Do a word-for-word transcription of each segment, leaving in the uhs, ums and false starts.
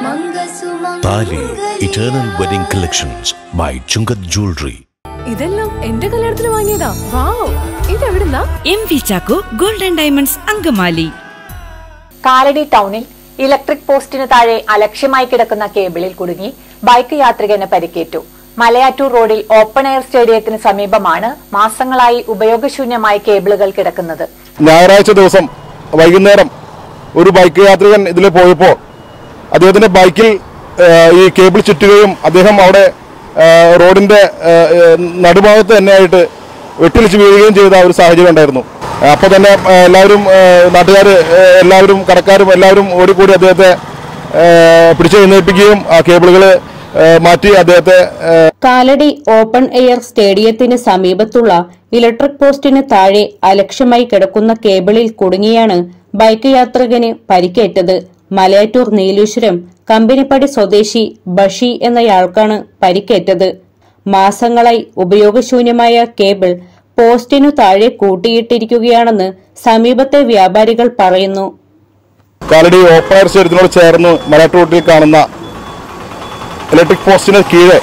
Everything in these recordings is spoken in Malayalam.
താലി eternal wedding collections by Chungath jewellery. ഇതെല്ലാം എന്റെ കല്യാണത്തിന് വാങ്ങിയതാ. വാവ്, ഇതെവിടുന്നാ? M V Chacko golden diamonds Angamaly. Kalady ടൗണിൽ ഇലക്ട്രിക് പോസ്റ്റിന് താഴെ അലക്ഷ്യമായി കിടക്കുന്ന കേബിളിൽ കുടുങ്ങി ബൈക്ക് യാത്രികന് പരിക്കേറ്റു. മലയാറ്റൂർ റോഡിൽ ഓപ്പൺ എയർ സ്റ്റേഡിയത്തിന് സമീപമാണ് മാസങ്ങളായി ഉപയോഗശൂന്യമായ കേബിളുകൾ കിടക്കുന്നത്. ഞായറാഴ്ച ദിവസം വൈകുന്നേരം ഒരു ബൈക്ക് യാത്രികൻ ഇതിൽ പോയപ്പോൾ അദ്ദേഹത്തിന്റെ ബൈക്കിൽ ഈ കേബിൾ ചുറ്റുകയും അദ്ദേഹം അവിടെ റോഡിന്റെ നടുഭാഗത്ത് തന്നെയായിട്ട് വെട്ടിലിച്ച് വീഴുകയും ചെയ്ത ഒരു സാഹചര്യം ഉണ്ടായിരുന്നു. അപ്പോൾ തന്നെ എല്ലാവരും നാട്ടുകാർ എല്ലാവരും കടക്കാരും എല്ലാവരും ഓടിക്കൂടി അദ്ദേഹത്തെ പിടിച്ച് എഴുന്നേൽപ്പിക്കുകയും ആ കേബിളുകൾ മാറ്റി അദ്ദേഹത്തെ. കാലടി ഓപ്പൺ എയർ സ്റ്റേഡിയത്തിന് സമീപത്തുള്ള ഇലക്ട്രിക് പോസ്റ്റിന് താഴെ അലക്ഷ്യമായി കിടക്കുന്ന കേബിളിൽ കുടുങ്ങിയാണ് ബൈക്ക് യാത്രികന് പരിക്കേറ്റത്. മലയാറ്റൂർ നീലേശ്വരം കമ്പനിപ്പടി സ്വദേശി ബഷി എന്നയാൾക്കാണ് പരിക്കേറ്റത്. മാസങ്ങളായി ഉപയോഗശൂന്യമായ കേബിൾ പോസ്റ്റിനു താഴെ കൂട്ടിയിട്ടിരിക്കുകയാണെന്ന് സമീപത്തെ വ്യാപാരികൾ പറയുന്നു. കാലടി ഓപ്പൺ എയർ സ്റ്റേഡിയത്തിനോട് ചേർന്ന് മലയാറ്റൂർ റോഡിൽ കാണുന്ന ഇലക്ട്രിക് പോസ്റ്റിന് കീഴെ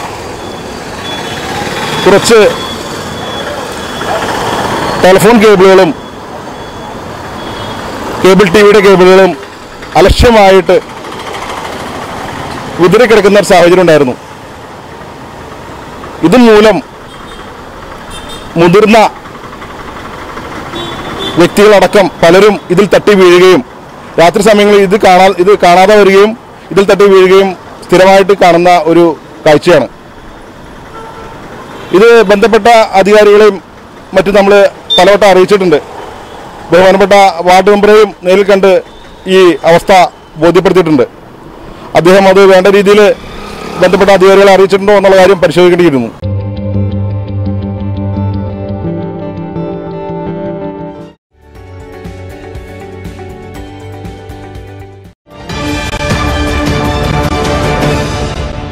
കുറച്ച് ടെലിഫോൺ കേബിളുകളും കേബിൾ ടിവിയുടെ കേബിളുകളും അലക്ഷ്യമായിട്ട് ഉതിരിക്കിടക്കുന്ന ഒരു സാഹചര്യം ഉണ്ടായിരുന്നു. ഇതുമൂലം മുതിർന്ന വ്യക്തികളടക്കം പലരും ഇതിൽ തട്ടി വീഴുകയും രാത്രി സമയങ്ങളിൽ ഇത് കാണാ ഇത് കാണാതെ വരികയും ഇതിൽ തട്ടി വീഴുകയും സ്ഥിരമായിട്ട് കാണുന്ന ഒരു കാഴ്ചയാണ്. ഇത് ബന്ധപ്പെട്ട അധികാരികളെയും മറ്റും നമ്മൾ പലവട്ടം അറിയിച്ചിട്ടുണ്ട്. ബഹുമാനപ്പെട്ട വാർഡ് മെമ്പറെയും നേരിൽ കണ്ട് ഈ അവസ്ഥ ബോധ്യപ്പെടുത്തിയിട്ടുണ്ട്. അദ്ദേഹം അത് വേണ്ട രീതിയിൽ ബന്ധപ്പെട്ട അധികാരികളെ അറിയിച്ചിട്ടുണ്ടോ എന്നുള്ള കാര്യം പരിശോധിക്കേണ്ടിയിരുന്നു.